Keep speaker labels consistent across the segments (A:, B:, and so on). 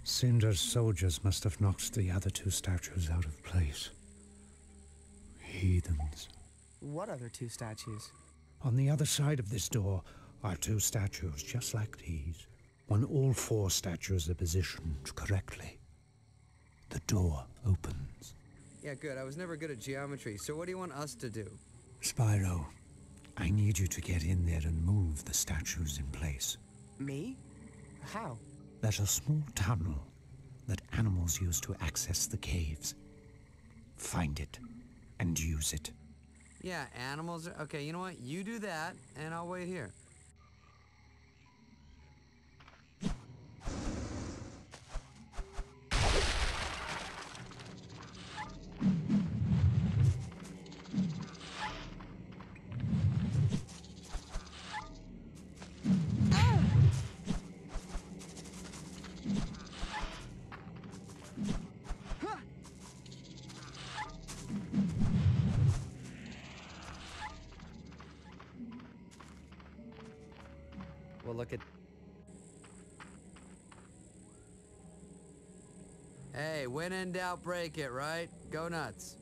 A: Cynder's soldiers must have knocked the other two statues out of place. Heathens.
B: What other two statues?
A: On the other side of this door are two statues just like these. When all four statues are positioned correctly, the door opens.
C: Yeah, good. I was never good at geometry, so what do you want us to do?
A: Spyro, I need you to get in there and move the statues in place.
B: Me? How?
A: There's a small tunnel that animals use to access the caves. Find it and use it.
C: Yeah, animals are... Okay, you know what? You do that, and I'll wait here. Well, look at... Hey, when in doubt, break it, right? Go nuts.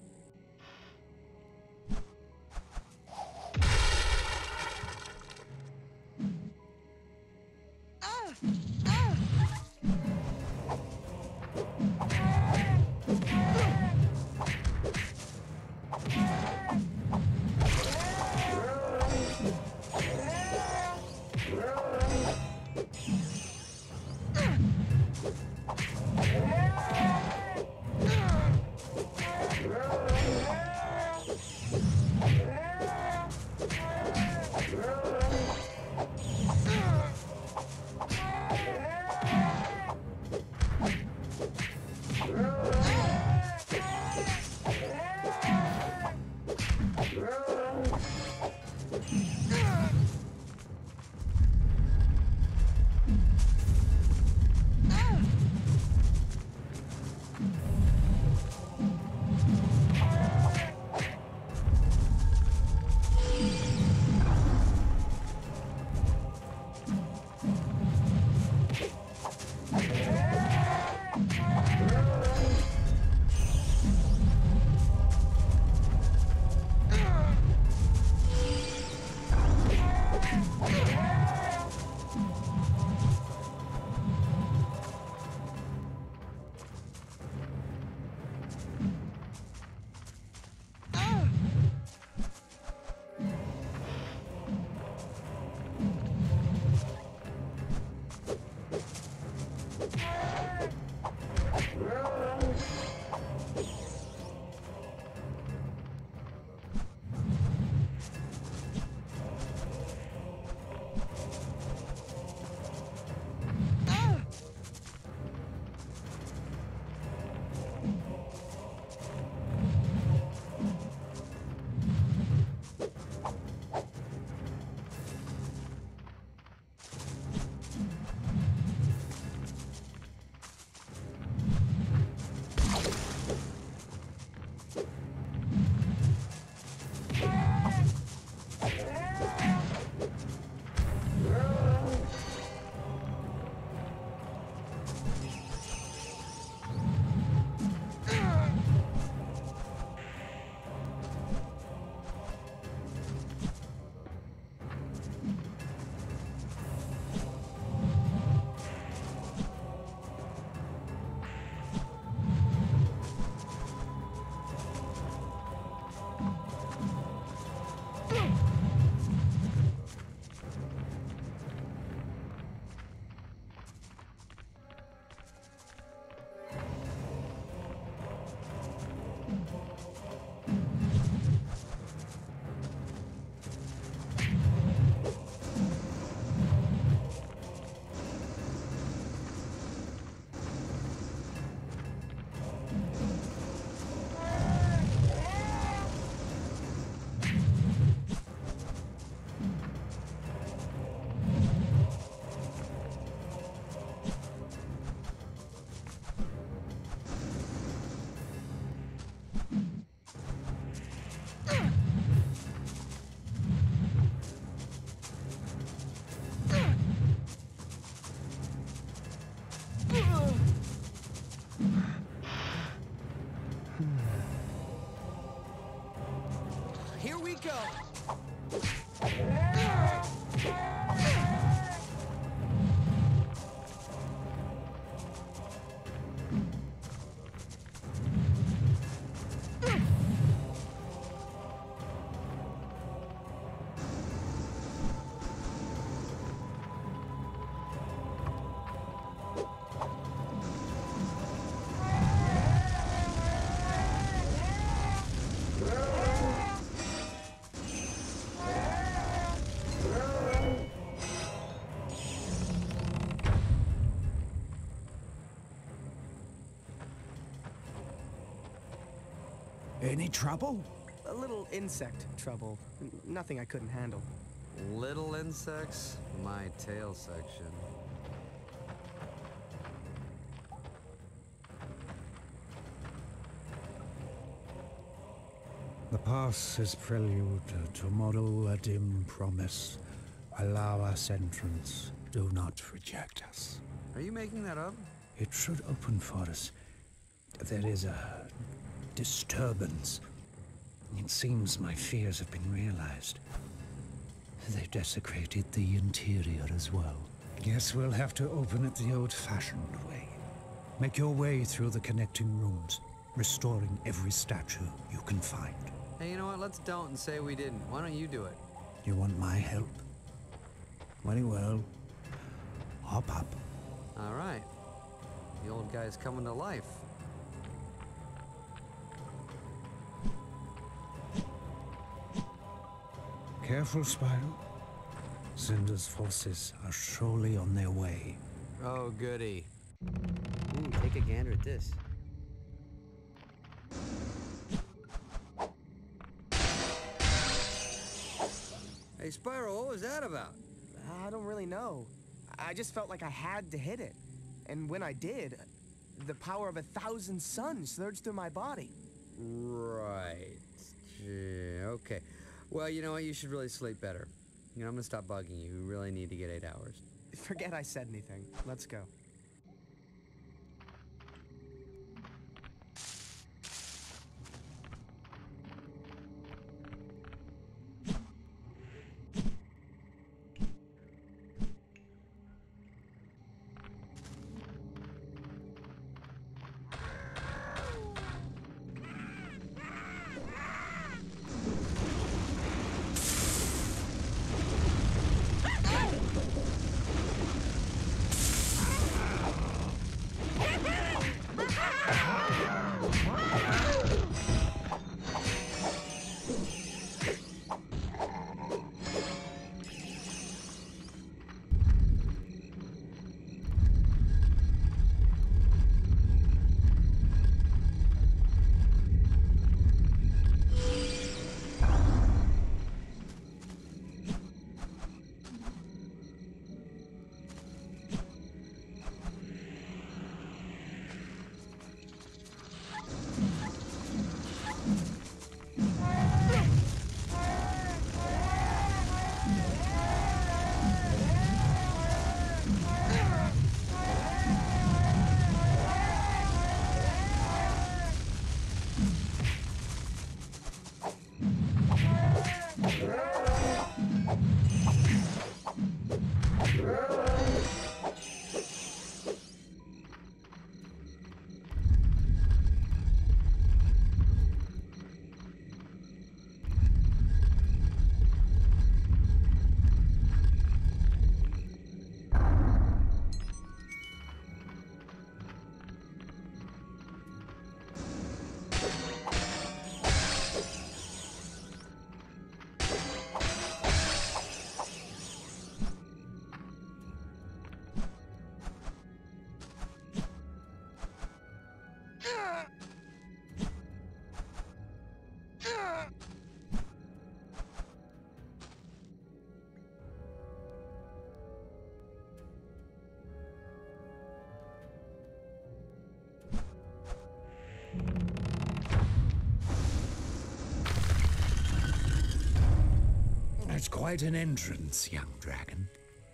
B: we go!
A: Any trouble?
B: A little insect trouble. Nothing I couldn't handle.
C: Little insects? My tail section.
A: The past is prelude. Tomorrow a dim promise. Allow us entrance. Do not reject us.
C: Are you making that up?
A: It should open for us. There is a disturbance. It seems my fears have been realized. They've desecrated the interior as well. Guess we'll have to open it the old-fashioned way. Make your way through the connecting rooms, restoring every statue you can find.
C: Hey, you know what? Let's don't and say we didn't. Why don't you do it?
A: You want my help? Very well. Hop up.
C: All right. The old guy's coming to life.
A: Careful, Spyro. Cynder's forces are surely on their way.
C: Oh, goody. Ooh, take a gander at this. Hey, Spyro, what was that about?
B: I don't really know. I just felt like I had to hit it. And when I did, the power of 1,000 suns surged through my body.
C: Right. Okay. Well, you know what? You should really sleep better. You know, I'm gonna stop bugging you. You really need to get 8 hours.
B: Forget I said anything. Let's go.
A: That's quite an entrance, young dragon.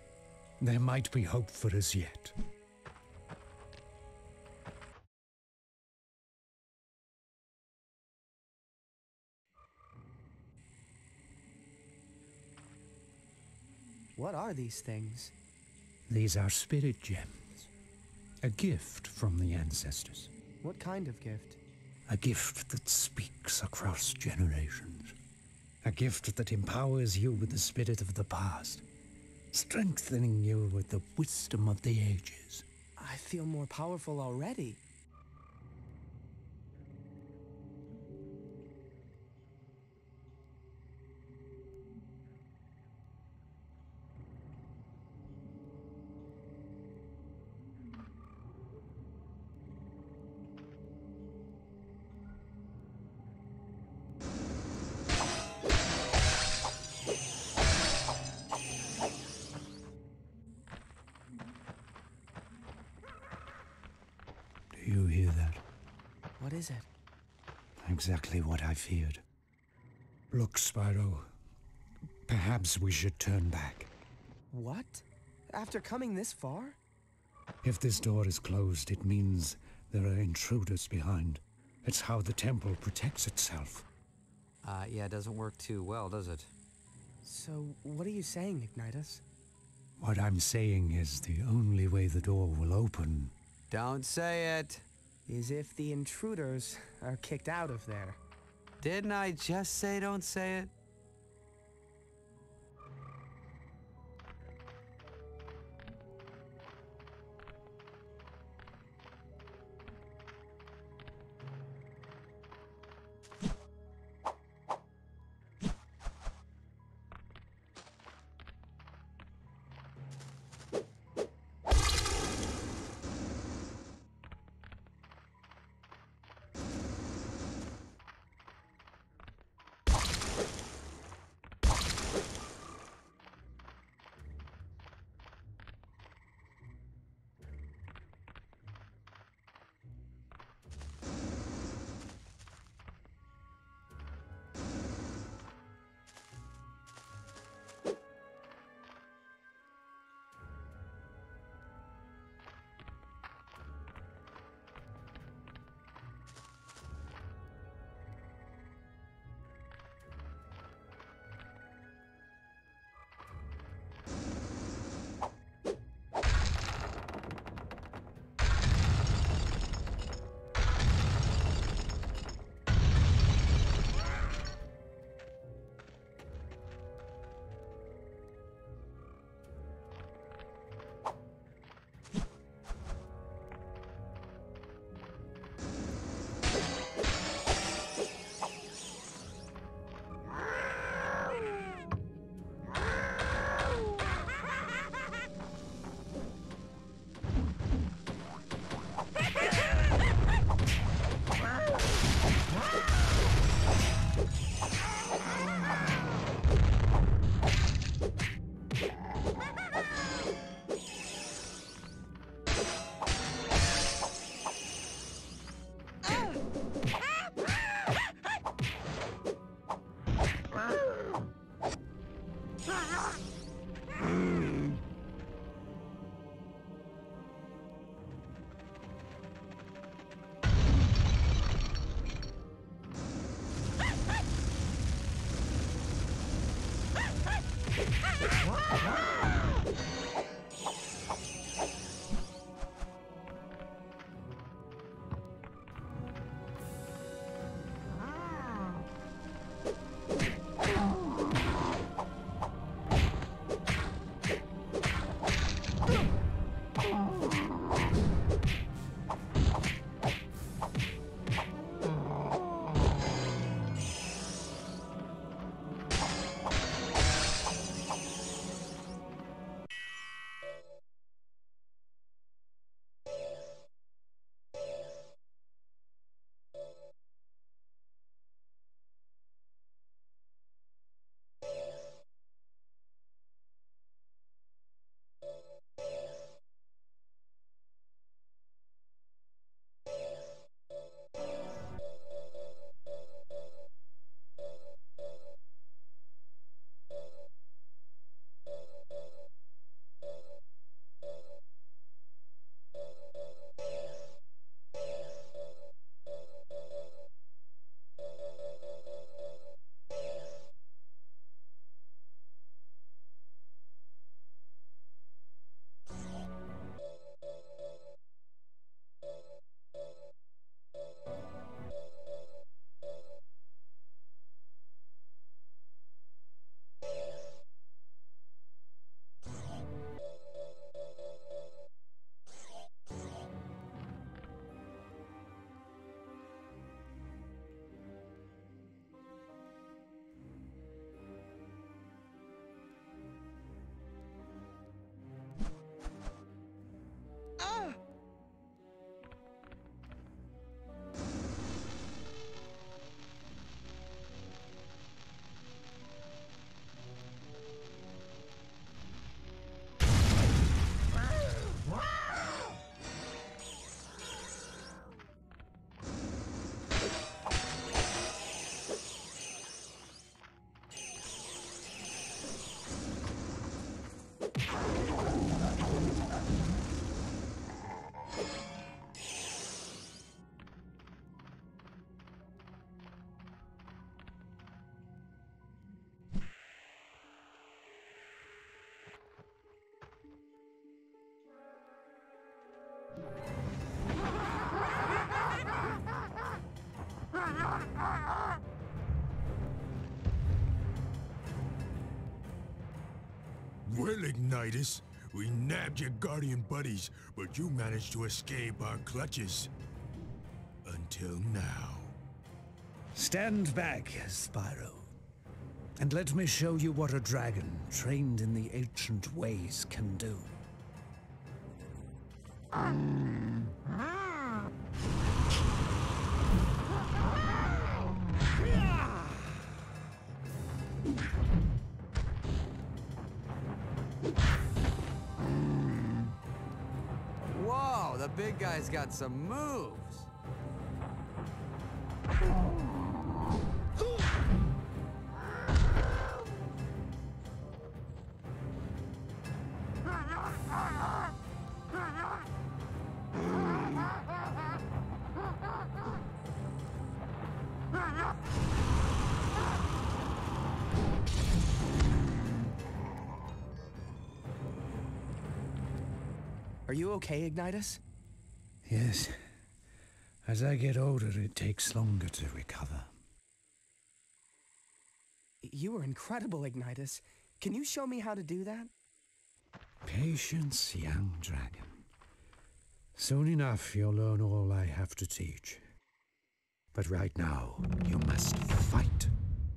A: There might be hope for us yet.
B: What are these things?
A: These are spirit gems. A gift from the ancestors.
B: What kind of gift?
A: A gift that speaks across generations. A gift that empowers you with the spirit of the past, strengthening you with the wisdom of the ages.
B: I feel more powerful already.
A: Do you hear that?
B: What is it?
A: Exactly what I feared. Look, Spyro. Perhaps we should turn back.
B: What? After coming this far?
A: If this door is closed, it means there are intruders behind. It's how the temple protects itself.
C: Yeah, it doesn't work too well, does it?
B: So, what are you saying, Ignitus?
A: What I'm saying is the only way the door will open.
C: Don't say it!
B: Is if the intruders are kicked out of there.
C: Didn't I just say don't say it?
D: Well, Ignitus, we nabbed your guardian buddies, but you managed to escape our clutches. Until now.
A: Stand back, Spyro. And let me show you what a dragon trained in the ancient ways can do.
C: Whoa, the big guy's got some moves.
B: Are you okay, Ignitus?
A: Yes. As I get older, it takes longer to recover.
B: You were incredible, Ignitus. Can you show me how to do that?
A: Patience, young dragon. Soon enough, you'll learn all I have to teach. But right now, you must fight.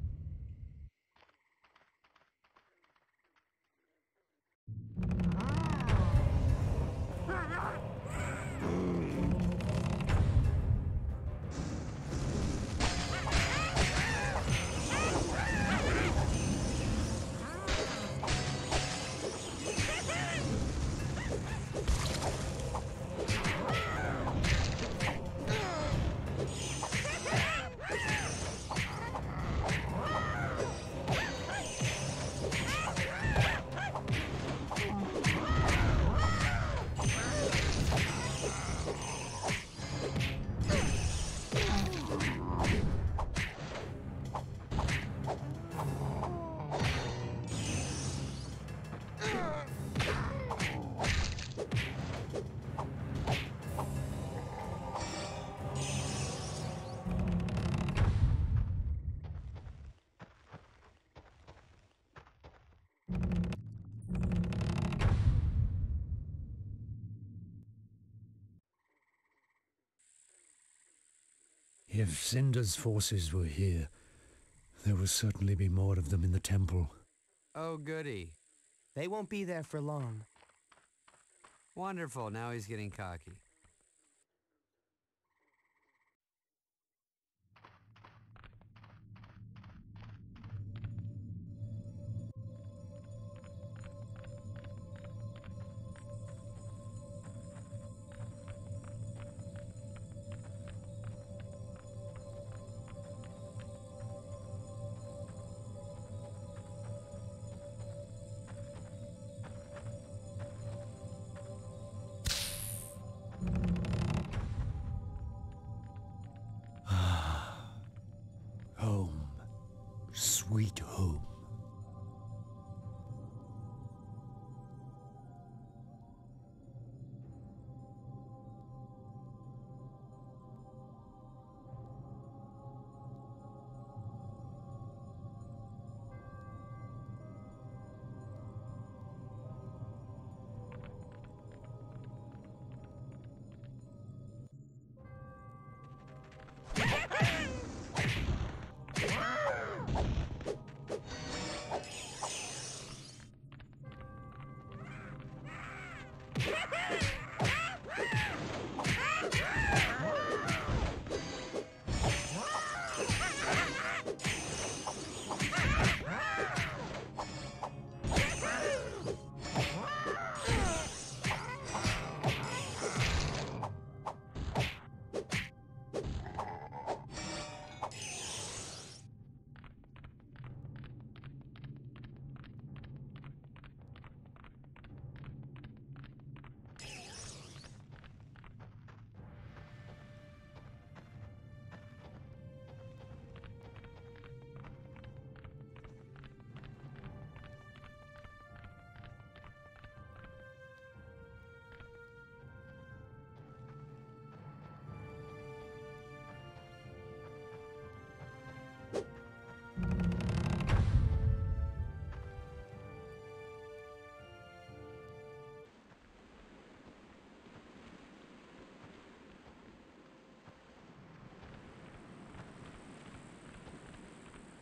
A: If Cynder's forces were here, there would certainly be more of them in the temple.
C: Oh, goody.
B: They won't be there for long.
C: Wonderful, now he's getting cocky.
A: Home. Sweet home.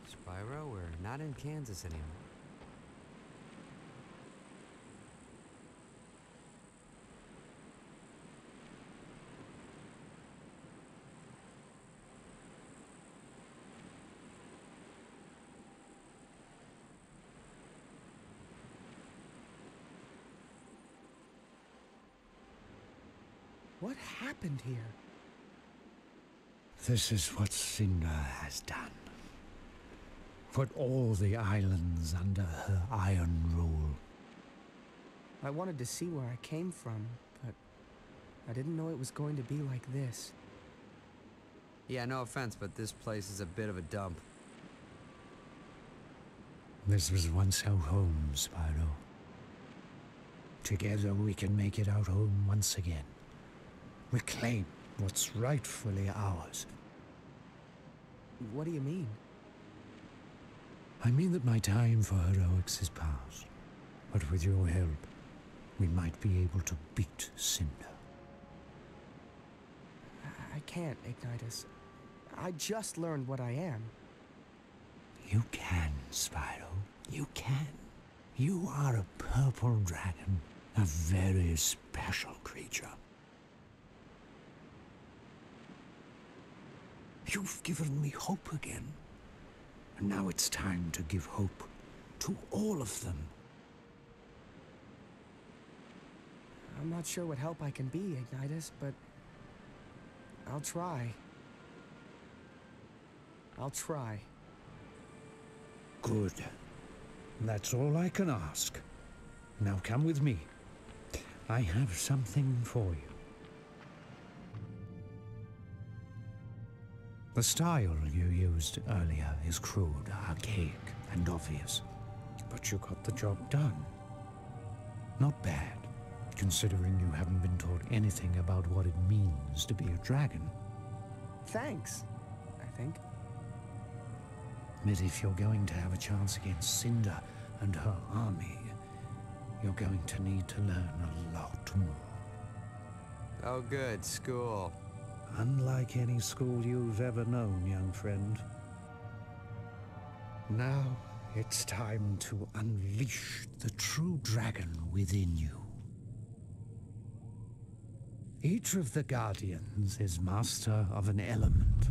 C: Spyro, we're not in Kansas anymore.
B: What happened here?
A: This is what Cynder has done. Put all the islands under her iron rule.
B: I wanted to see where I came from, but I didn't know it was going to be like this.
C: Yeah, no offense, but this place is a bit of a dump.
A: This was once our home, Spyro. Together we can make it our home once again. Reclaim what's rightfully ours.
B: What do you mean?
A: I mean that my time for heroics is past. But with your help, we might be able to beat Cynder.
B: I can't, Ignitus. I just learned what I am.
A: You can, Spyro. You can. You are a purple dragon, a very special creature. You've given me hope again. And now it's time to give hope to all of them.
B: I'm not sure what help I can be, Ignitus, but I'll try. I'll try.
A: Good. That's all I can ask. Now come with me. I have something for you. The style you used earlier is crude, archaic, and obvious. But you got the job done. Not bad, considering you haven't been taught anything about what it means to be a dragon.
B: Thanks, I think.
A: But if you're going to have a chance against Cynder and her army, you're going to need to learn a lot more.
C: Oh good, school.
A: Unlike any school you've ever known, young friend. Now, it's time to unleash the true dragon within you. Each of the Guardians is master of an element.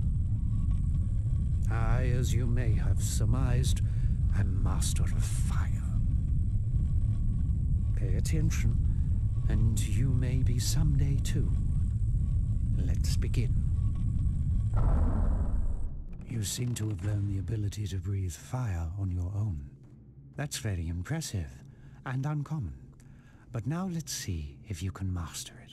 A: I, as you may have surmised, am master of fire. Pay attention, and you may be someday too. Let's begin. You seem to have learned the ability to breathe fire on your own. That's very impressive and uncommon. But now let's see if you can master it.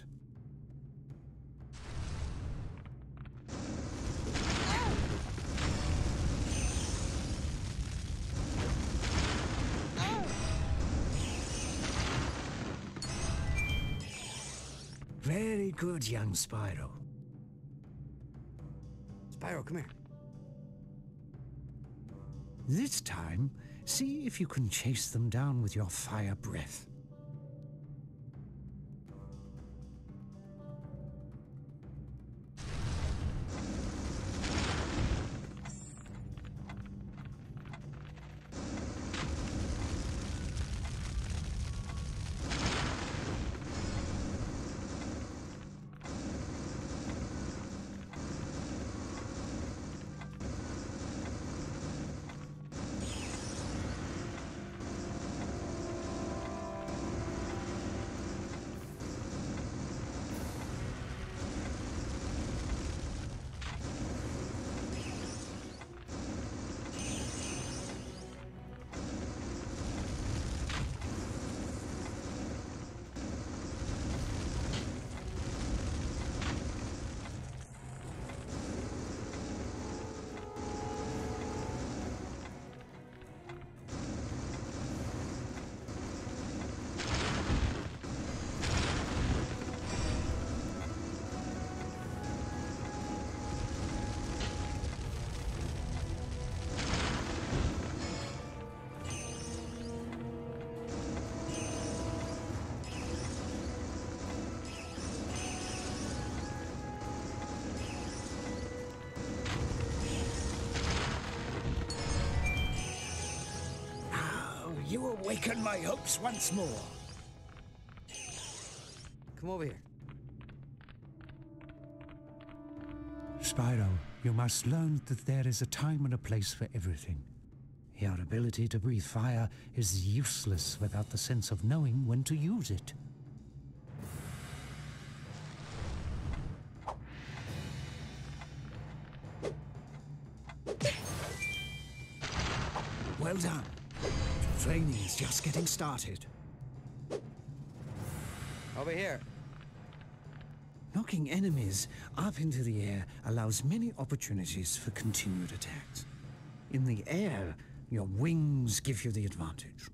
A: Very good, young Spyro.
C: Spyro, come here.
A: This time, see if you can chase them down with your fire breath. you awaken my hopes once more.
C: Come over here.
A: Spyro, you must learn that there is a time and a place for everything. Your ability to breathe fire is useless without the sense of knowing when to use it. Well done. Training is just getting started.
C: Over here.
A: Knocking enemies up into the air allows many opportunities for continued attacks. In the air, your wings give you the advantage.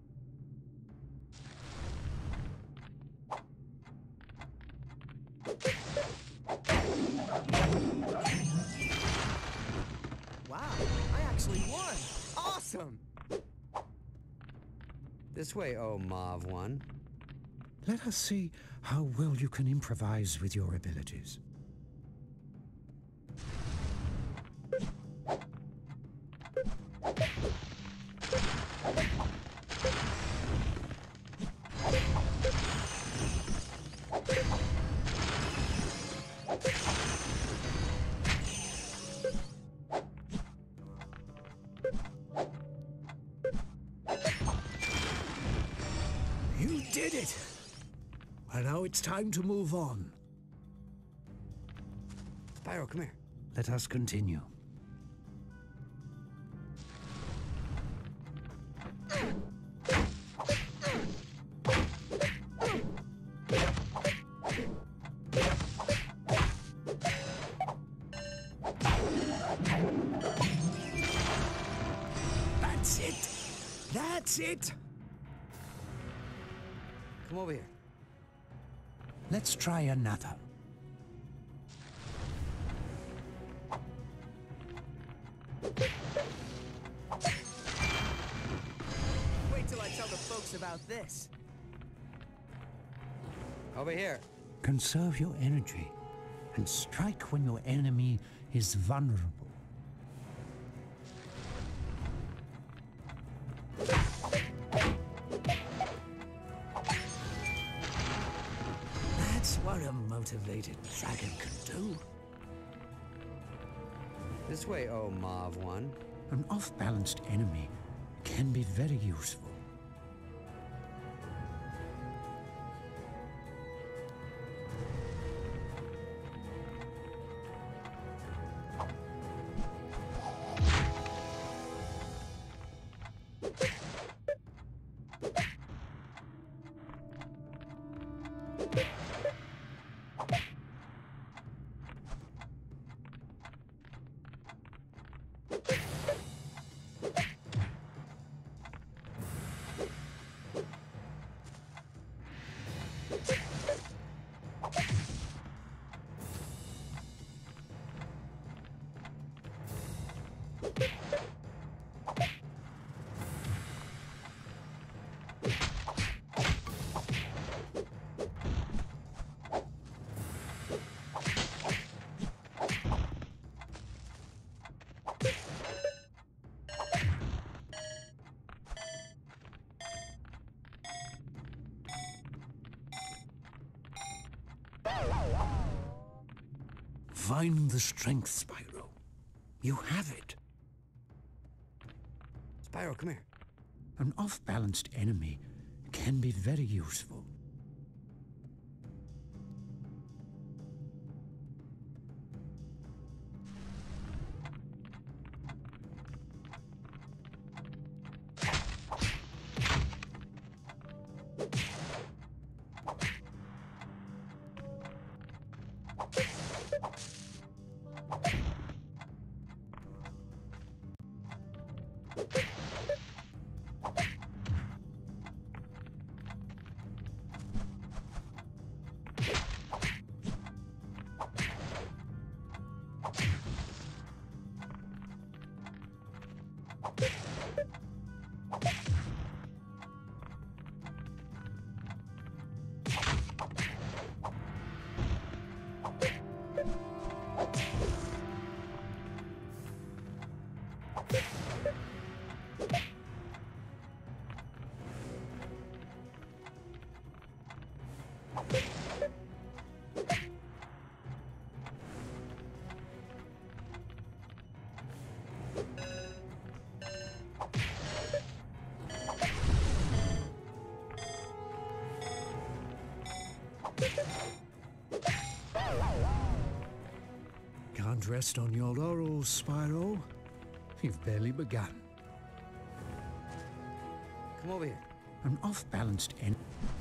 B: Wow, I actually won! Awesome!
C: This way, oh Mauve one.
A: Let us see how well you can improvise with your abilities. You did it! Well, now it's time to move on.
C: Spyro, come here.
A: Let us continue. That's it! That's it!
C: Come over here.
A: Let's try another.
B: Wait till I tell the folks about this.
C: Over here.
A: Conserve your energy and strike when your enemy is vulnerable. That's what a motivated dragon can do.
C: This way, oh Mauve one.
A: An off-balanced enemy can be very useful. Find the strength, Spyro. You have it.
C: Spyro, come here.
A: An off-balanced enemy can be very useful. rest on your laurels, Spyro. You've barely begun.
C: Come over here.
A: An off-balanced end.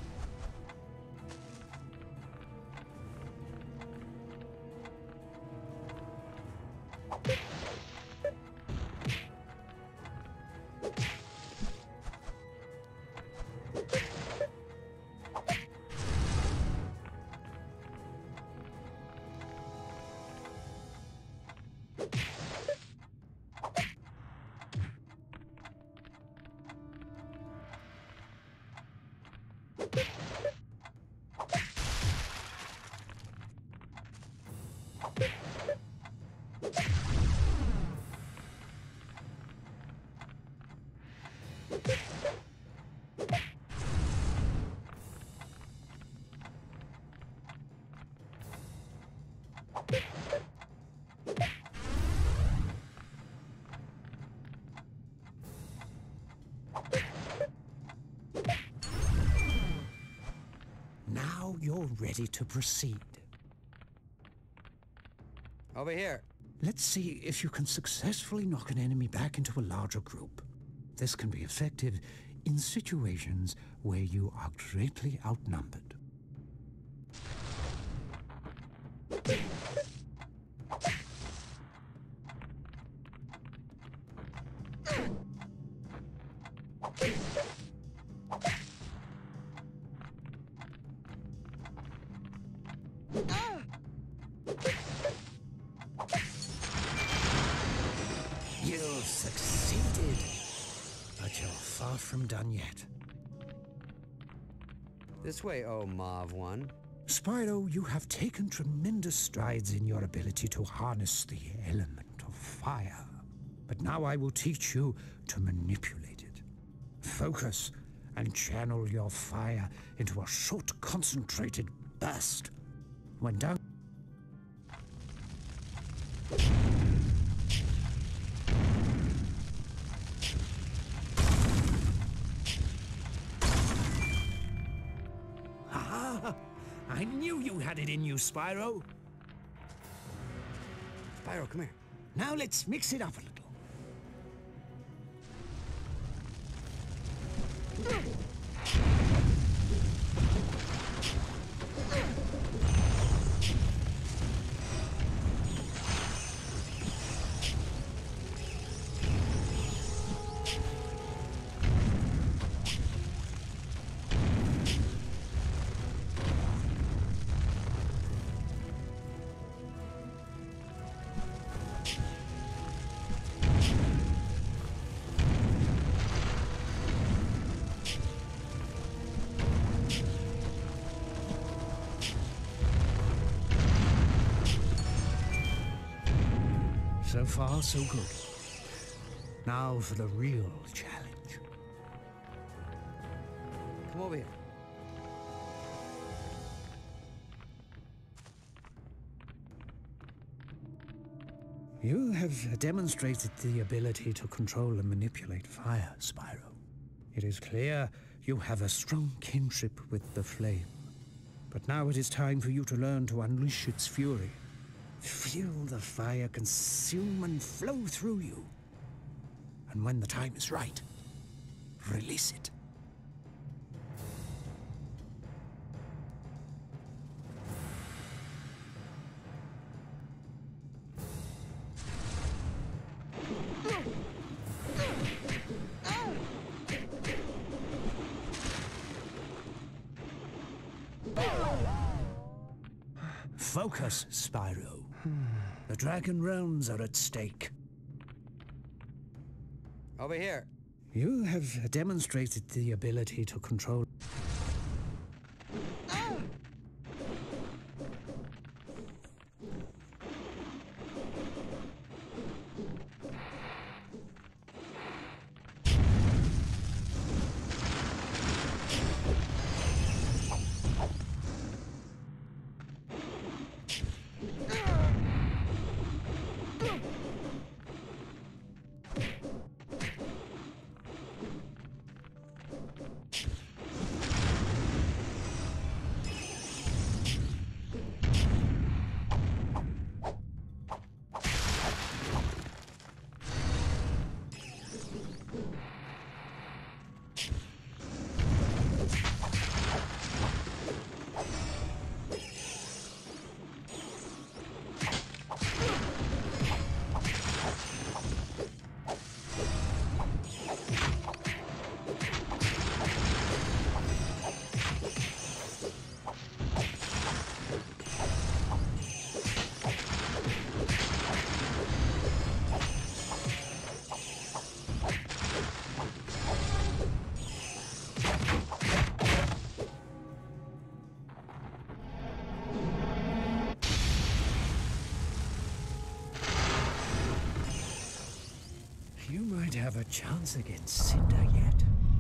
A: Now you're ready to proceed.
C: Over here.
A: Let's see if you can successfully knock an enemy back into a larger group. This can be effective in situations where you are greatly outnumbered. You've succeeded, but you're far from done yet.
C: This way, oh Mauve one.
A: Spyro, you have taken tremendous strides in your ability to harness the element of fire. But now I will teach you to manipulate it. Focus and channel your fire into a short, concentrated burst. When done... Ah! I knew you had it in you, Spyro.
C: Spyro, come here.
A: Now let's mix it up a little. So far, so good. Now for the real challenge.
C: Come over here.
A: You have demonstrated the ability to control and manipulate fire, Spyro. It is clear you have a strong kinship with the flame. But now it is time for you to learn to unleash its fury. Feel the fire consume and flow through you. And when the time is right, release it. Focus, Spyro. The Dragon Realms are at stake.
C: Over here.
A: You have demonstrated the ability to control... might have a chance against Cynder yet.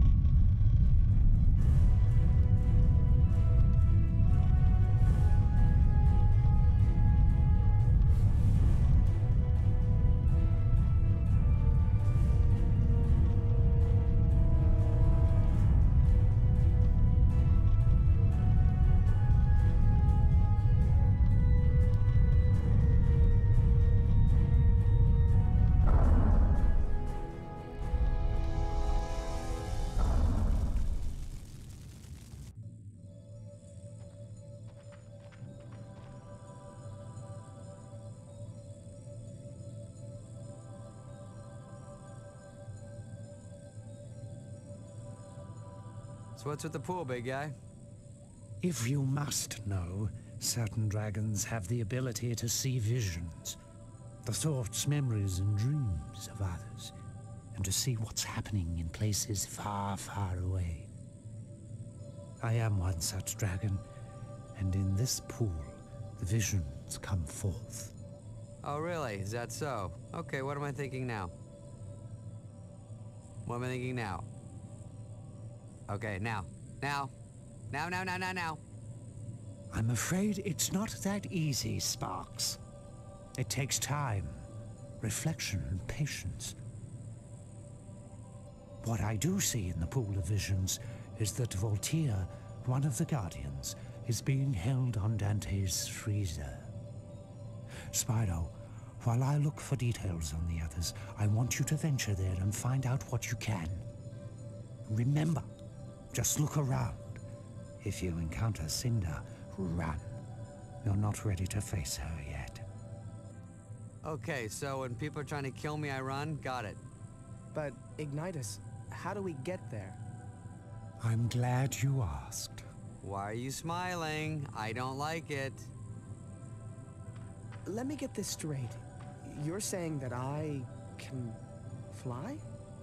C: So what's with the pool, big guy?
A: If you must know, certain dragons have the ability to see visions, the thoughts, memories, and dreams of others, and to see what's happening in places far, far away. I am one such dragon, and in this pool, the visions come forth.
C: Oh, really? Is that so? Okay, what am I thinking now? What am I thinking now? Okay, now. Now. Now.
A: I'm afraid it's not that easy, Sparx. It takes time, reflection, and patience. What I do see in the pool of visions is that Volteer, one of the Guardians, is being held on Dante's freezer. Spyro, while I look for details on the others, I want you to venture there and find out what you can. Remember, just look around. If you encounter Cynder, run. You're not ready to face her yet.
C: Okay, so when people are trying to kill me, I run? Got it.
B: But, Ignitus, how do we get there?
A: I'm glad you asked.
C: Why are you smiling? I don't like it.
B: Let me get this straight. You're saying that I can fly?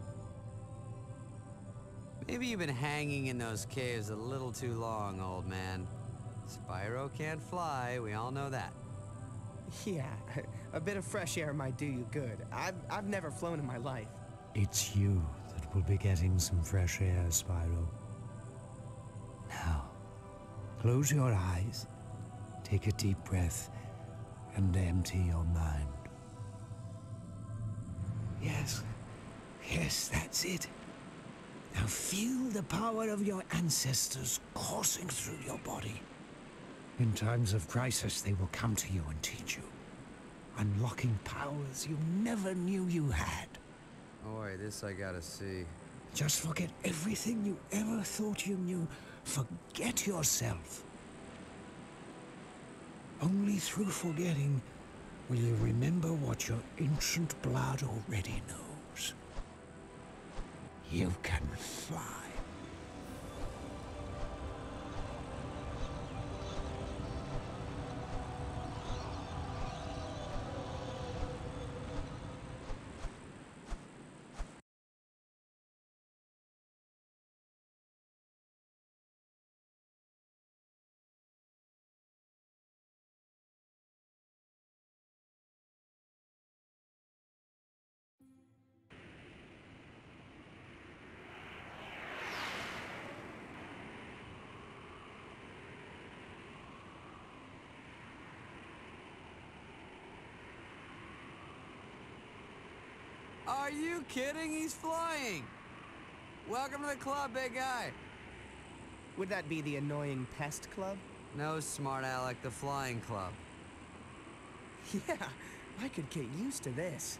C: Maybe you've been hanging in those caves a little too long, old man. Spyro can't fly, we all know that.
B: Yeah, a bit of fresh air might do you good. I've never flown in my life.
A: It's you that will be getting some fresh air, Spyro. Now, close your eyes, take a deep breath, and empty your mind. Yes, that's it. Now feel the power of your ancestors coursing through your body. In times of crisis, they will come to you and teach you, unlocking powers you never knew you had.
C: Boy, this I gotta see.
A: Just forget everything you ever thought you knew. Forget yourself. Only through forgetting will you remember what your ancient blood already knows. You can fly.
C: Are you kidding? He's flying! Welcome to the club, big guy.
B: Would that be the annoying pest club?
C: No, smart Alec, the flying club.
B: Yeah, I could get used to this.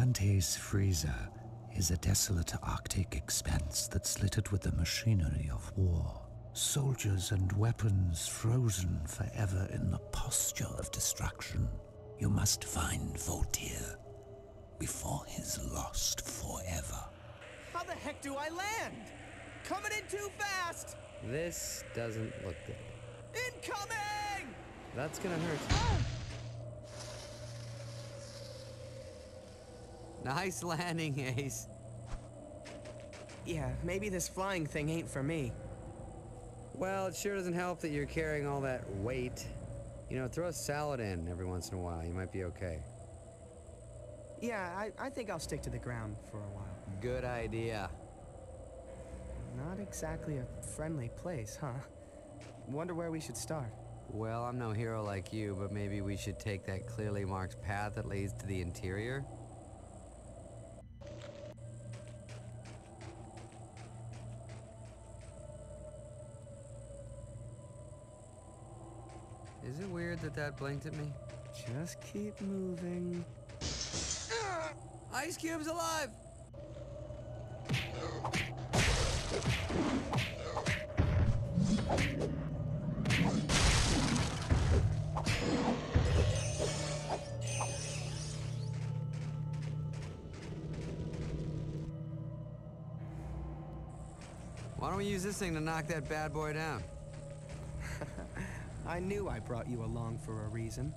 A: Dante's freezer is a desolate Arctic expanse that's littered with the machinery of war. Soldiers and weapons frozen forever in the posture of destruction. You must find Volteer before he's lost forever.
B: How the heck do I land? Coming in too fast!
C: This doesn't look good.
B: Incoming!
C: That's gonna hurt. Nice landing, Ace.
B: Yeah, maybe this flying thing ain't for me.
C: Well, it sure doesn't help that you're carrying all that weight. You know, throw a salad in every once in a while. You might be okay.
B: Yeah, I think I'll stick to the ground for a while.
C: Good idea.
B: Not exactly a friendly place, huh? Wonder where we should start.
C: Well, I'm no hero like you, but maybe we should take that clearly marked path that leads to the interior? Is it weird that that blinked at me?
B: Just keep moving.
C: Ice Cube's alive! Why don't we use this thing to knock that bad boy down?
B: I knew I brought you along for a reason.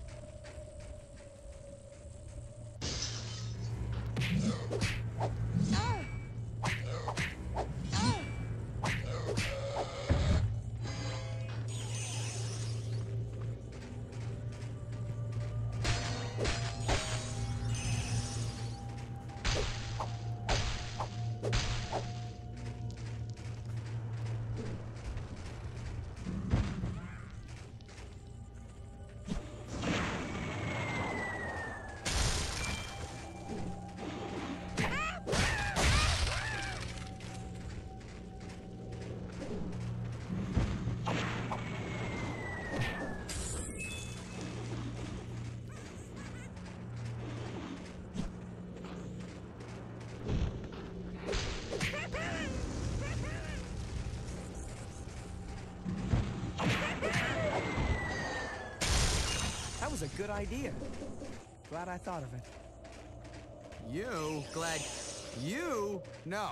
B: That was a good idea. Glad I thought of it.
C: You? Glad you? No.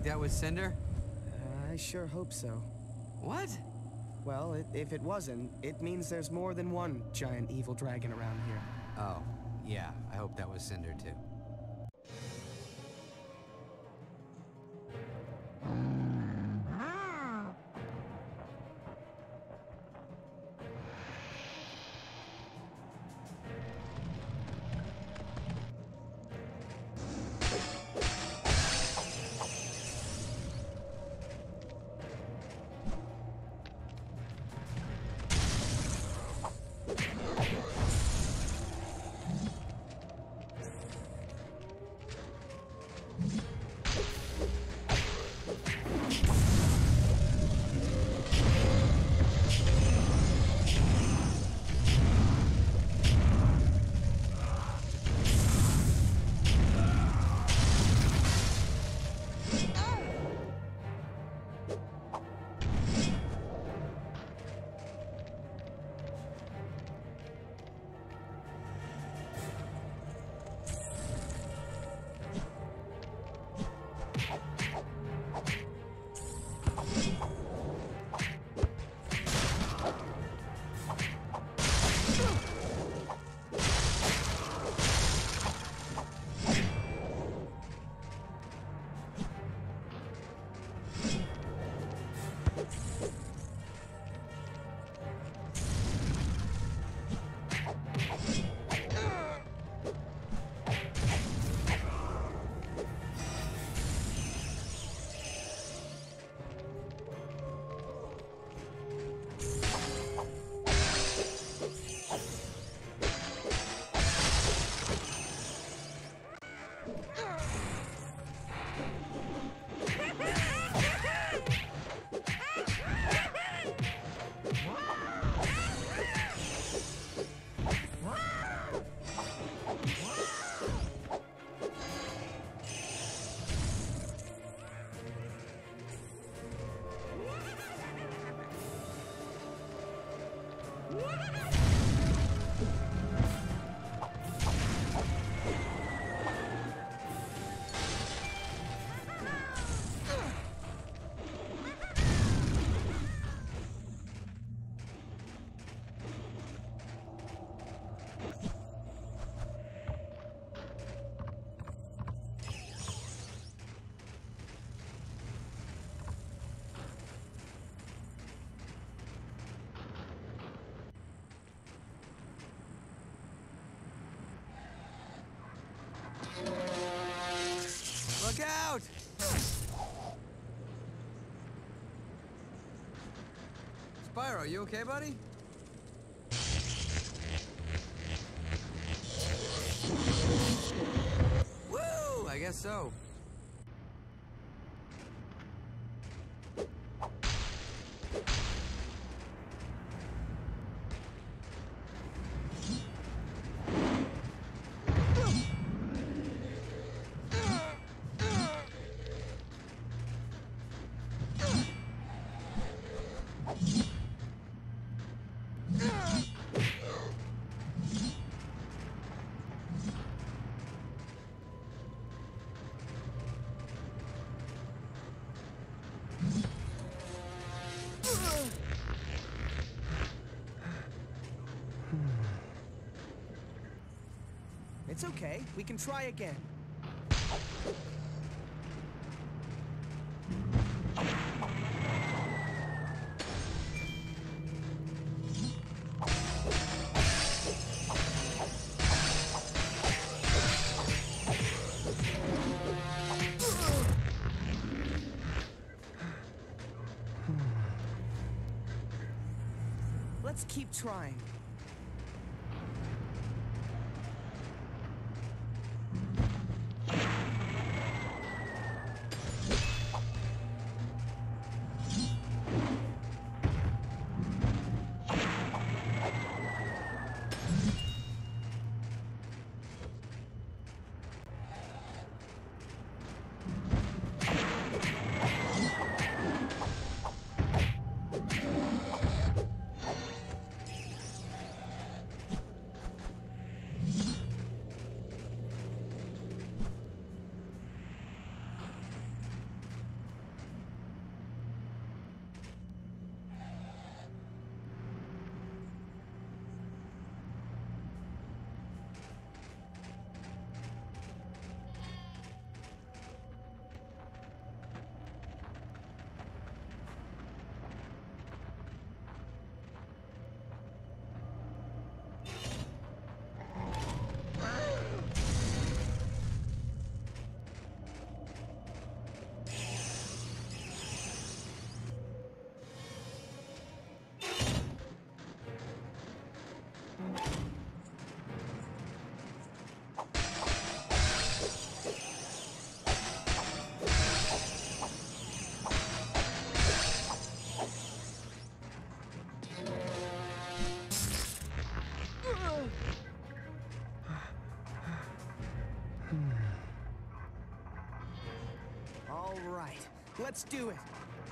C: think that was Cynder?
B: I sure hope so.
C: What?
B: Well, if it wasn't, it means there's more than one giant evil dragon around here.
C: Oh, yeah, I hope that was Cynder too. Look out! Spyro, you okay, buddy? Woo! I guess so.
B: It's okay. We can try again. Let's keep trying. Let's do it.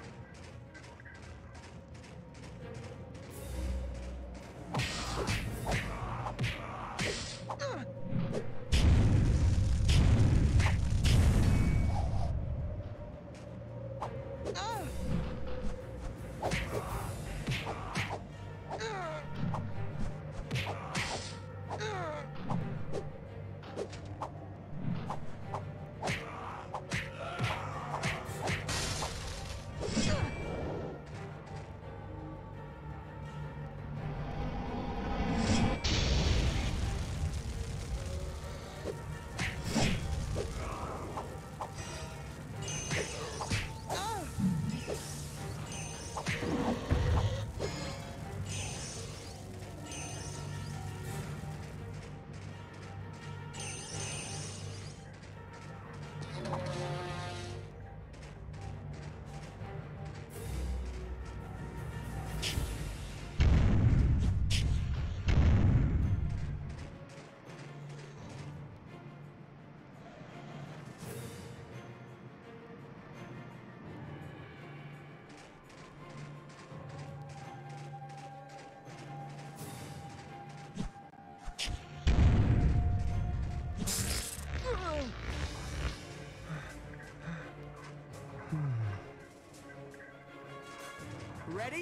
B: Ready?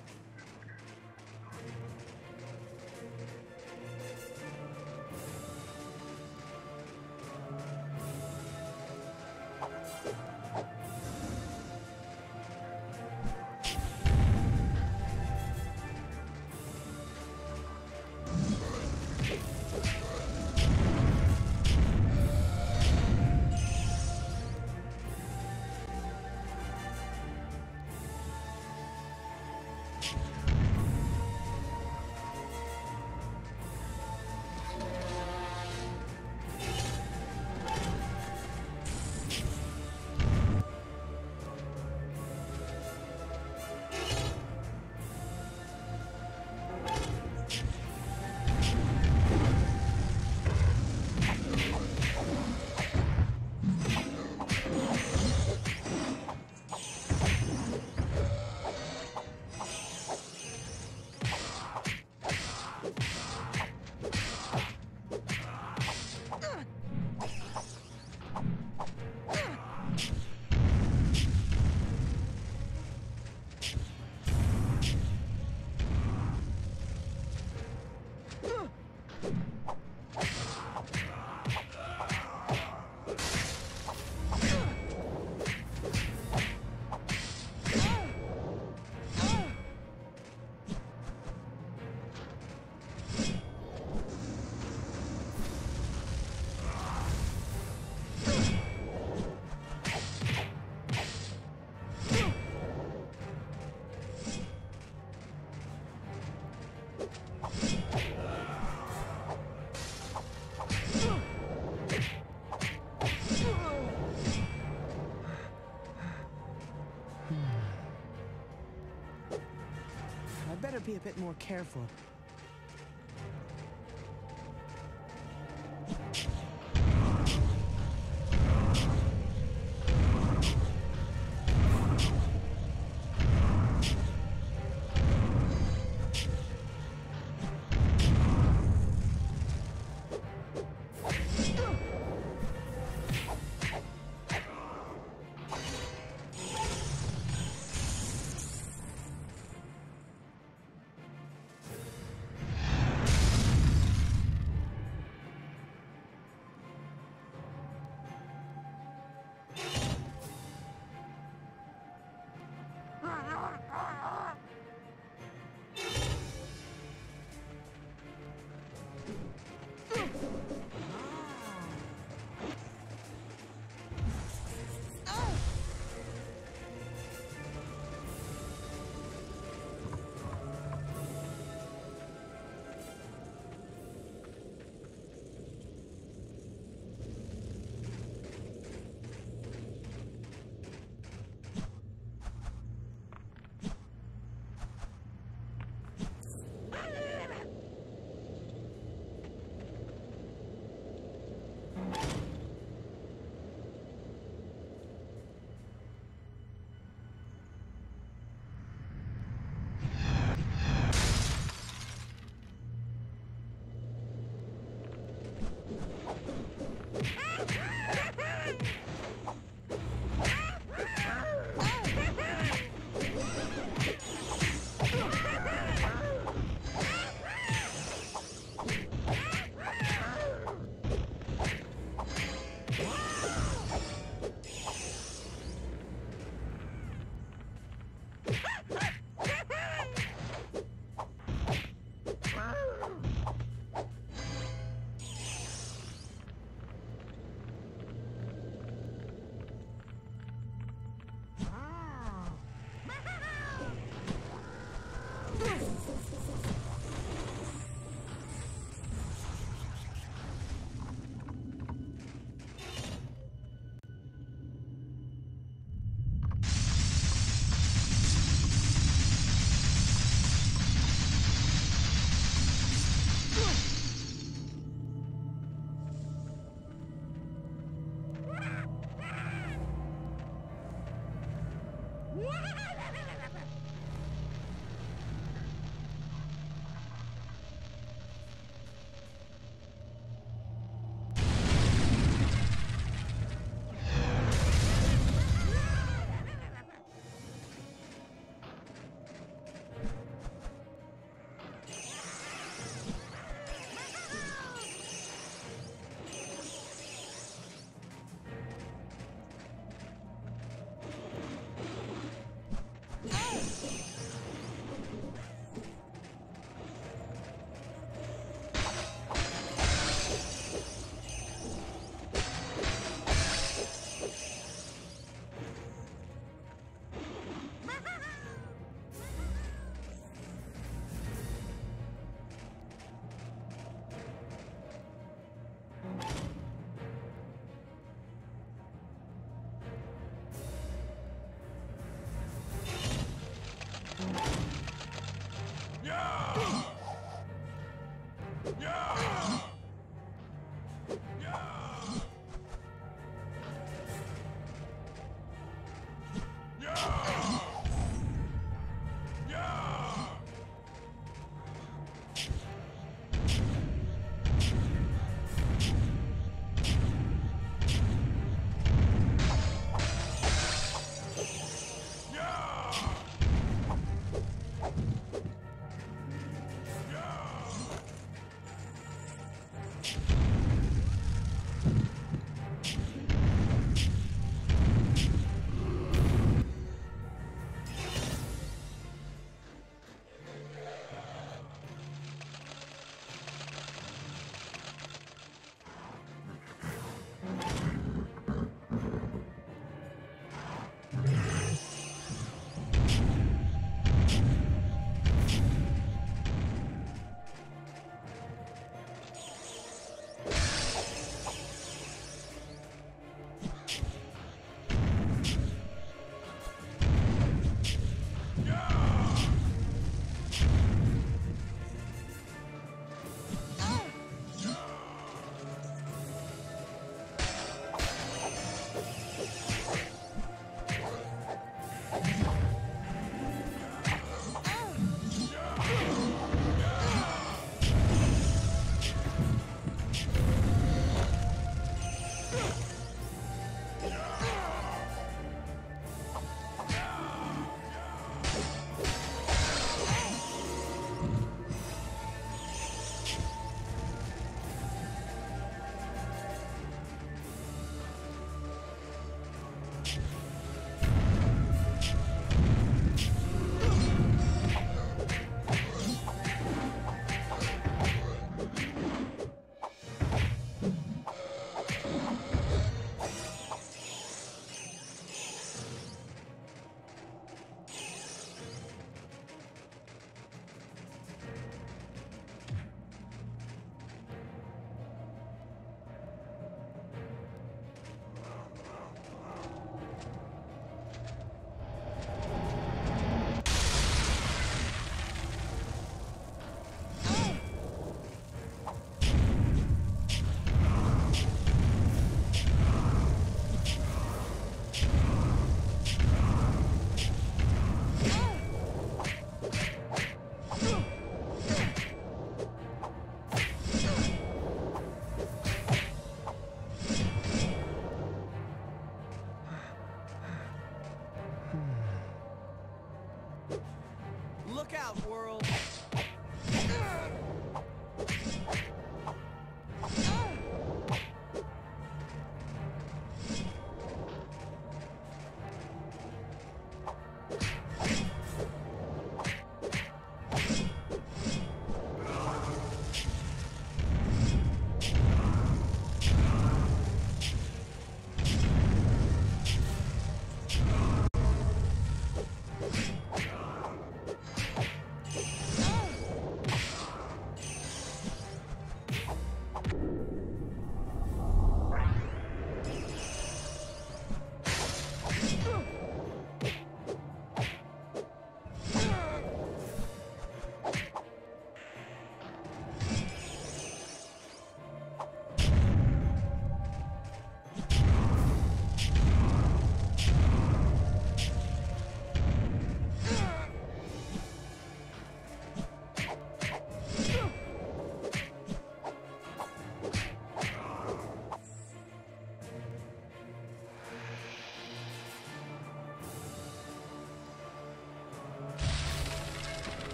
B: I better be a bit more careful.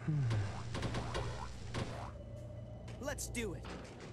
B: Let's do it.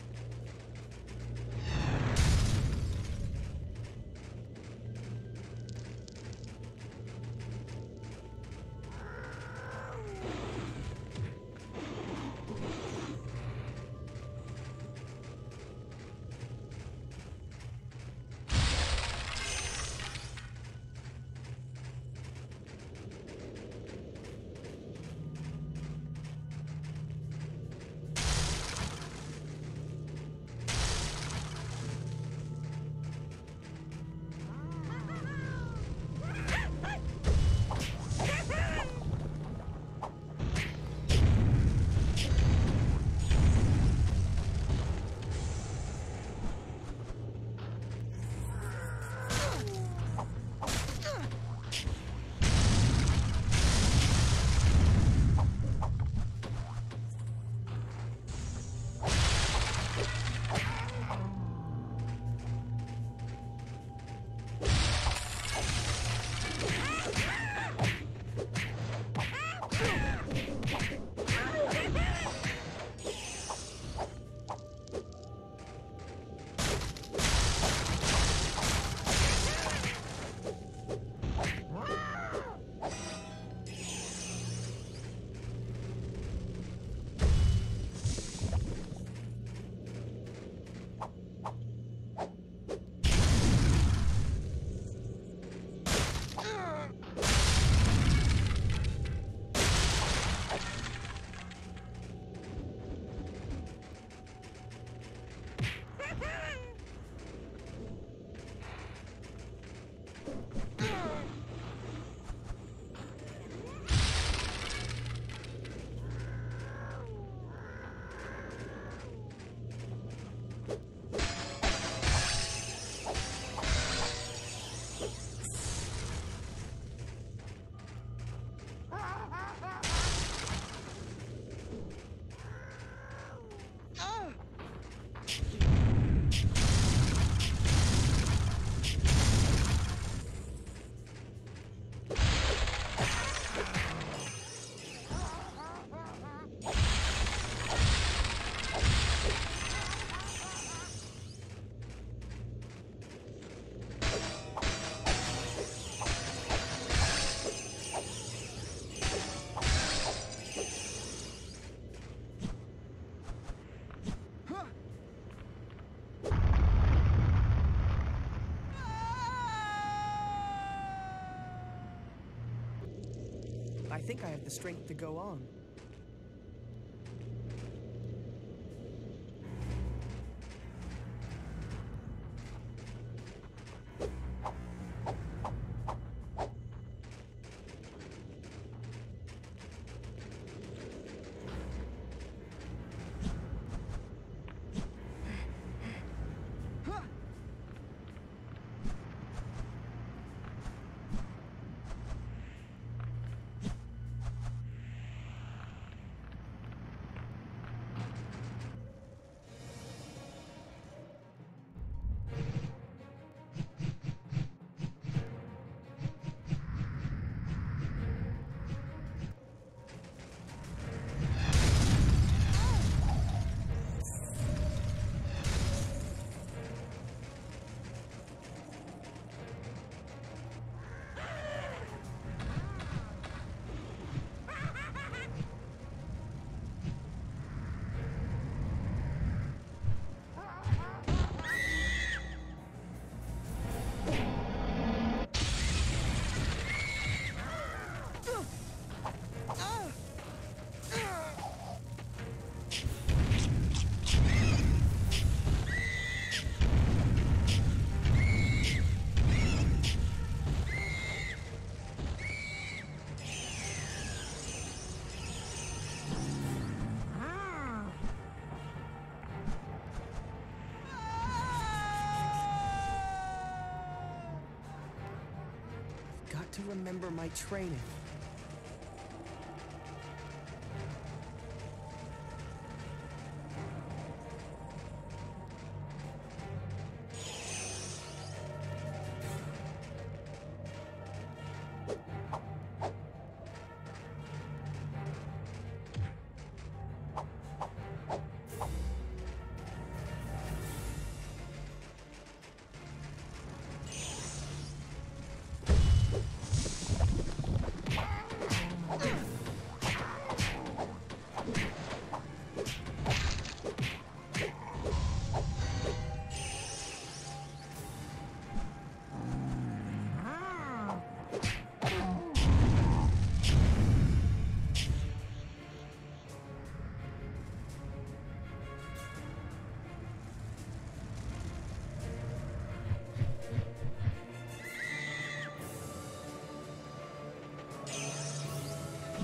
B: I think I have the strength to go on. Got to remember my training.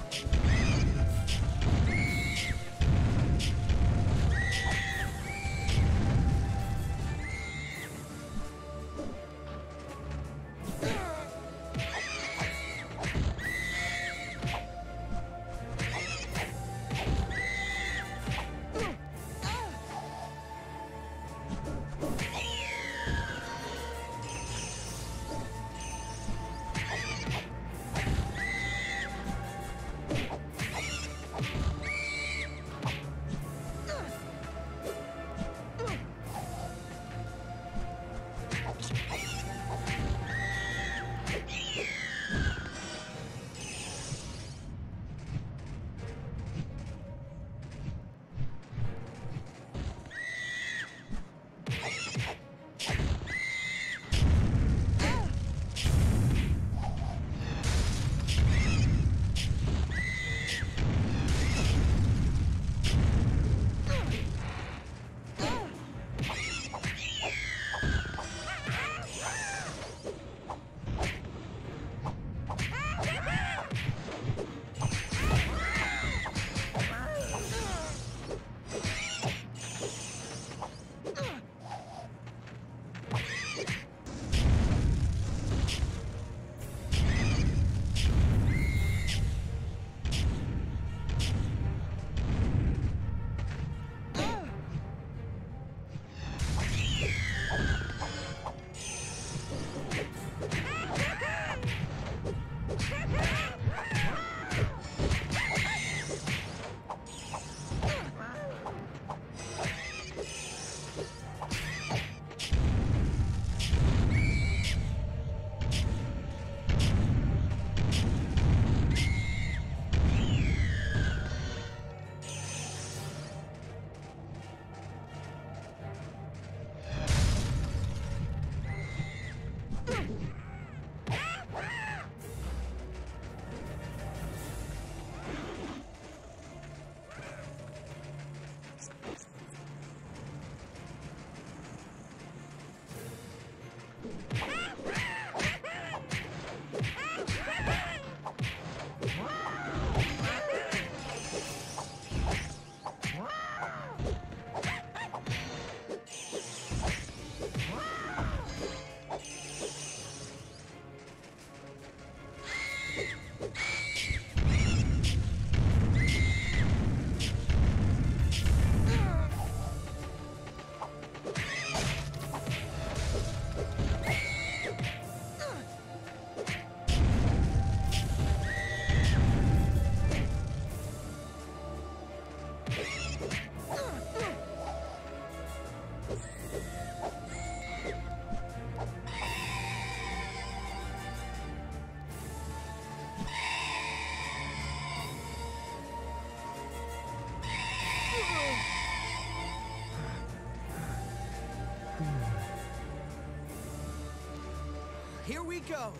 B: Here we go.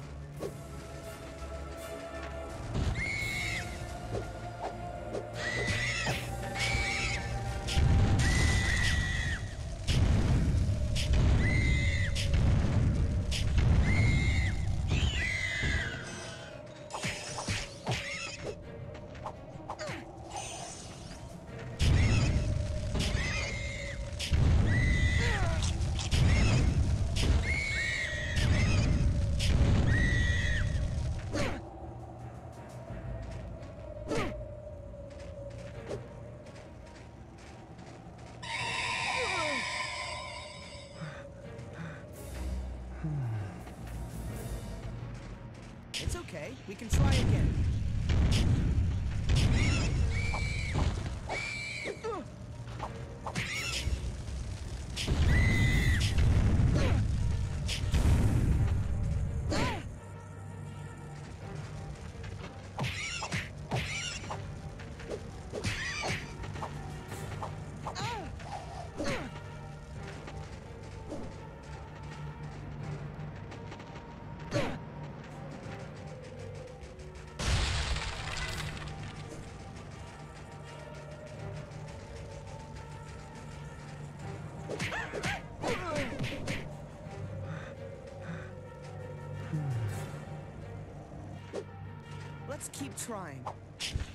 B: It's okay. We can try again. Let's keep trying.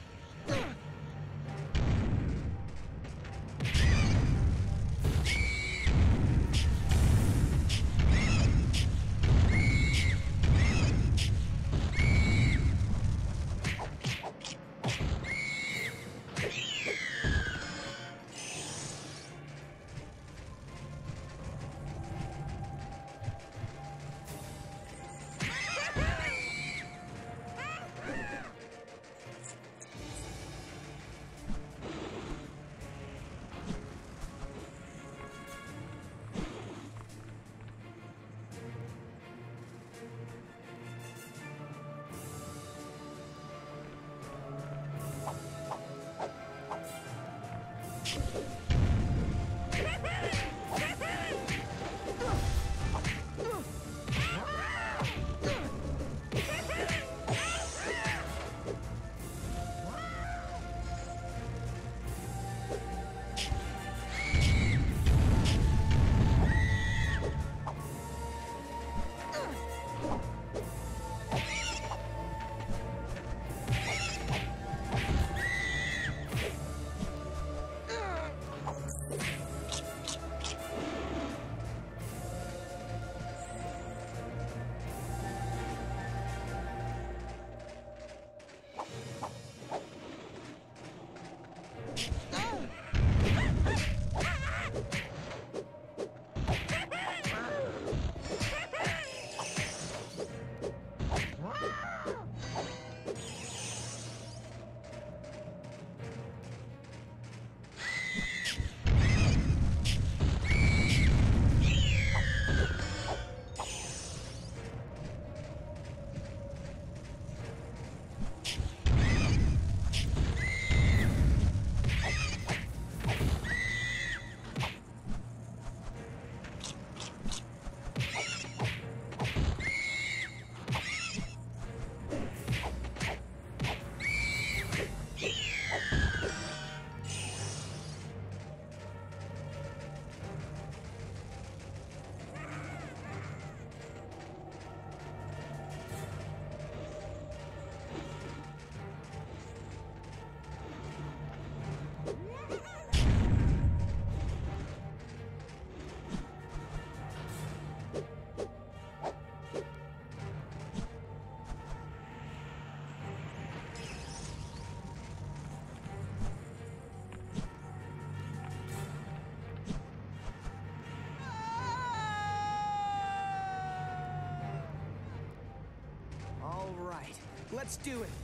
B: Let's do it.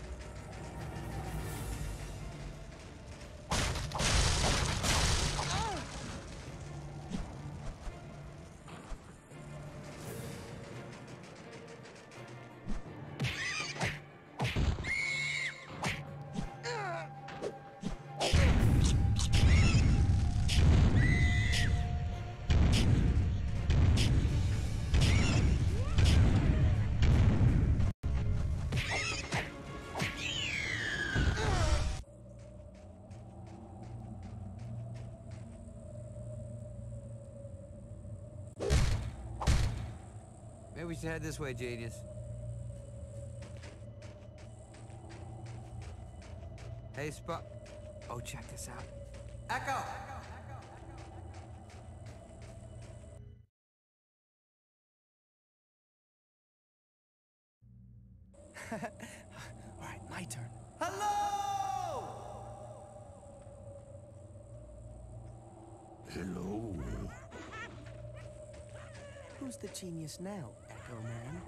C: Maybe we should head this way, genius. Hey, Spot. Oh, check this out. Echo!
B: All right, my turn. Hello!
D: Hello.
B: Who's the genius now, Echo Man?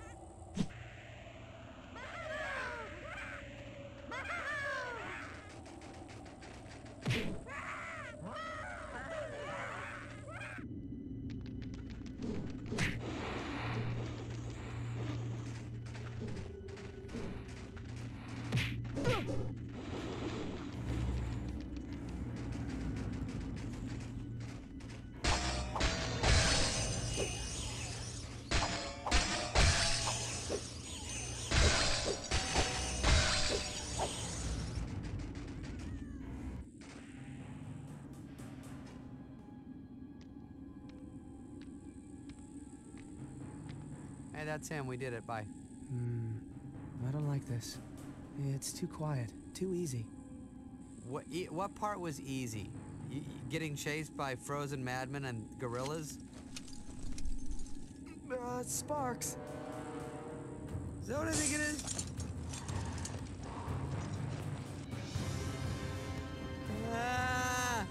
C: Hey, that's him. We did it. Bye.
B: I don't like this. It's too quiet, too easy.
C: What part was easy? Getting chased by frozen madmen and gorillas?
B: Sparx.
C: Is that what I think it is? Ah!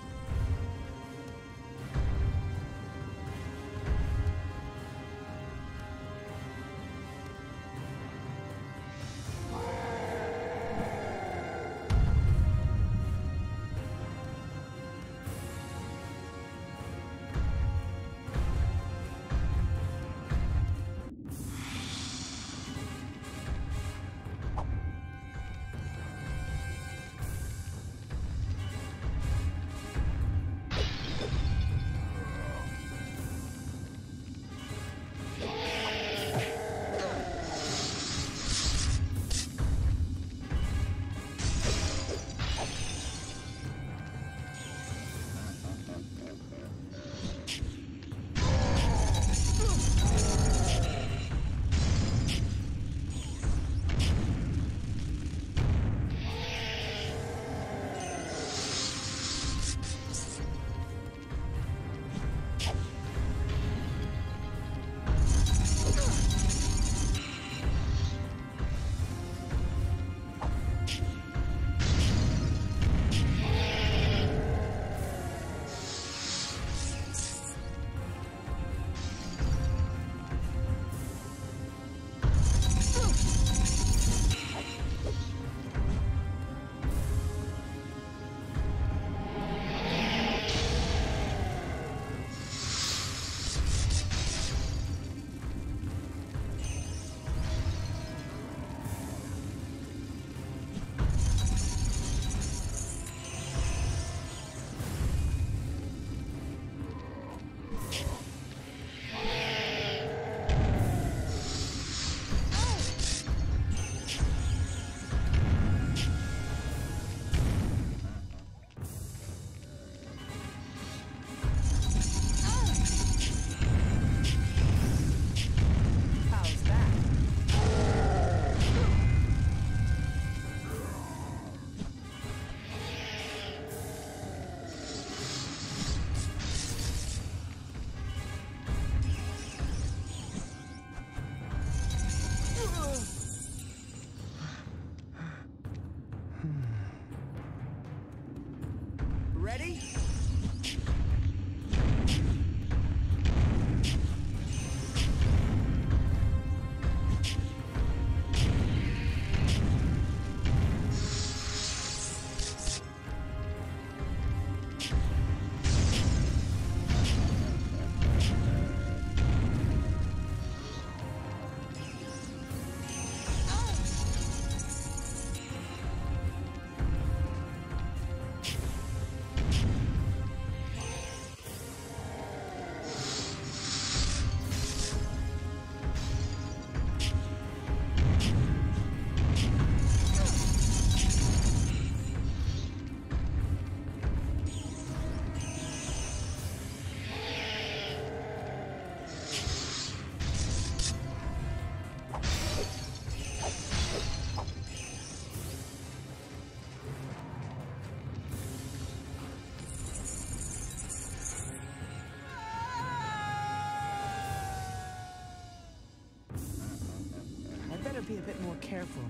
B: Ready? Be a bit more careful.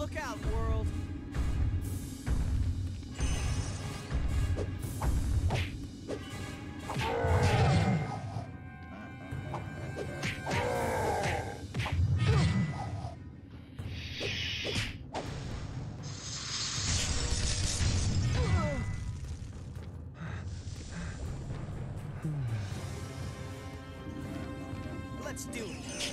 B: Look out, world! Let's do it.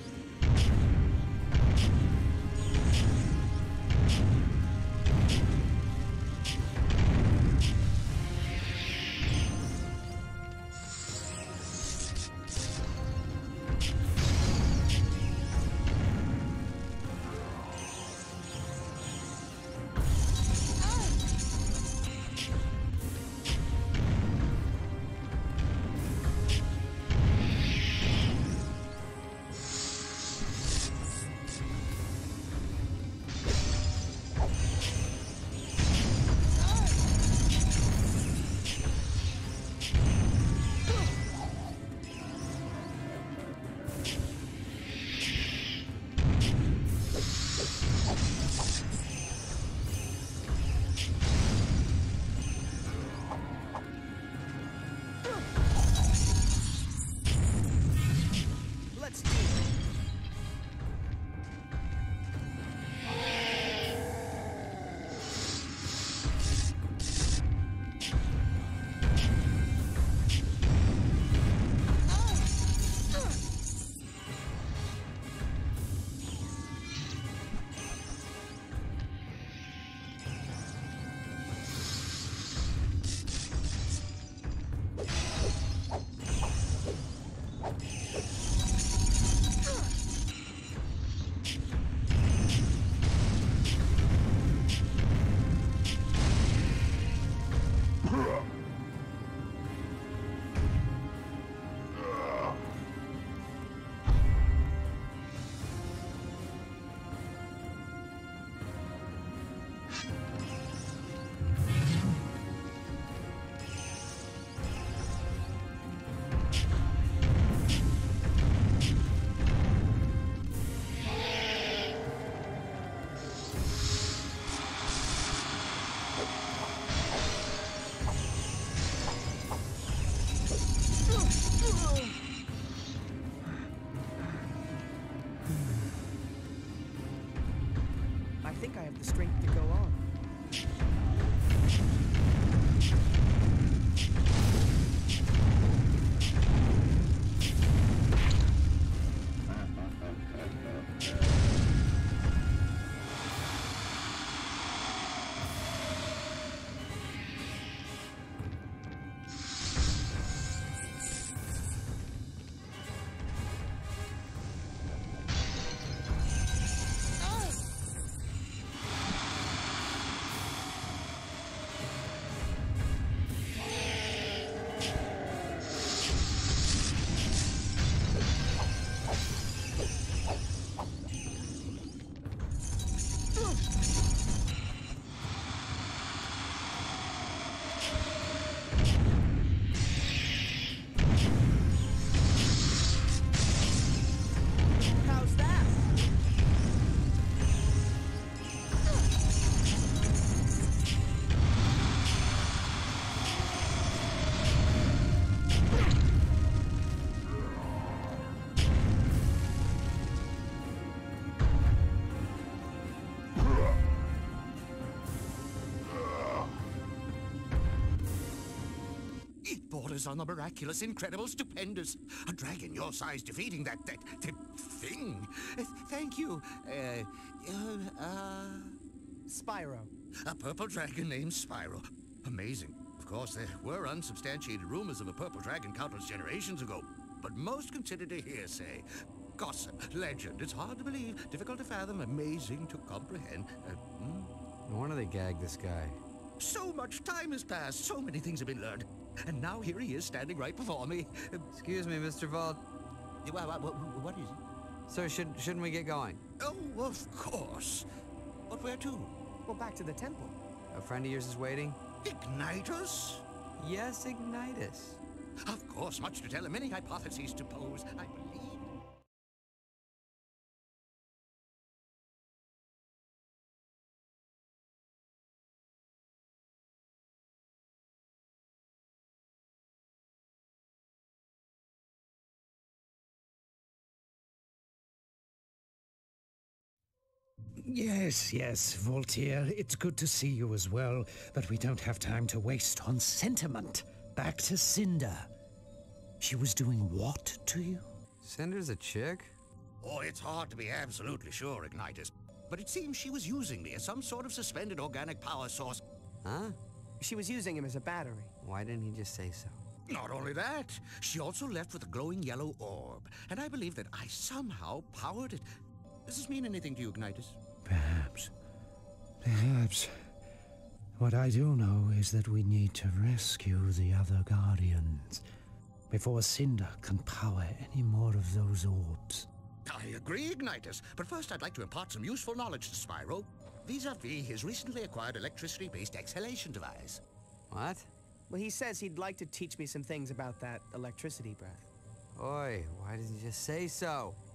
B: I think I have the strength to go on.
E: borders on the miraculous, incredible, stupendous. A dragon your size defeating that thing. Thank you.
B: Spyro.
E: A purple dragon named Spyro. Amazing. Of course, there were unsubstantiated rumors of a purple dragon countless generations ago, but most considered a hearsay. Gossip, legend, it's hard to believe, difficult to fathom, amazing to comprehend.
C: No wonder they gagged this guy.
E: So much time has passed, so many things have been learned, and now here he is standing right before me.
C: Excuse me, Mr. Volt.
E: What is it?
C: Sir, shouldn't we get going?
E: Oh, of course. But where to?
B: Well, back to the temple.
C: A friend of yours is waiting?
E: Ignitus?
C: Yes, Ignitus.
E: Of course, much to tell and many hypotheses to pose. I believe
A: Yes, Volteer. It's good to see you as well, but we don't have time to waste on sentiment. Back to Cynder. She was doing what to you?
C: Cynder's a chick?
E: Oh, it's hard to be absolutely sure, Ignitus. But it seems she was using me as some sort of suspended organic power source.
C: Huh?
B: She was using him as a battery.
C: Why didn't he just say so?
E: Not only that, she also left with a glowing yellow orb, and I believe that I somehow powered it. Does this mean anything to you, Ignitus?
A: Perhaps. What I do know is that we need to rescue the other Guardians before Cynder can power any more of those orbs.
E: I agree, Ignitus, but first I'd like to impart some useful knowledge to Spyro, vis-a-vis his recently acquired electricity-based exhalation device.
C: What?
B: Well, he says he'd like to teach me some things about that electricity breath.
C: Oi, why didn't you just say so?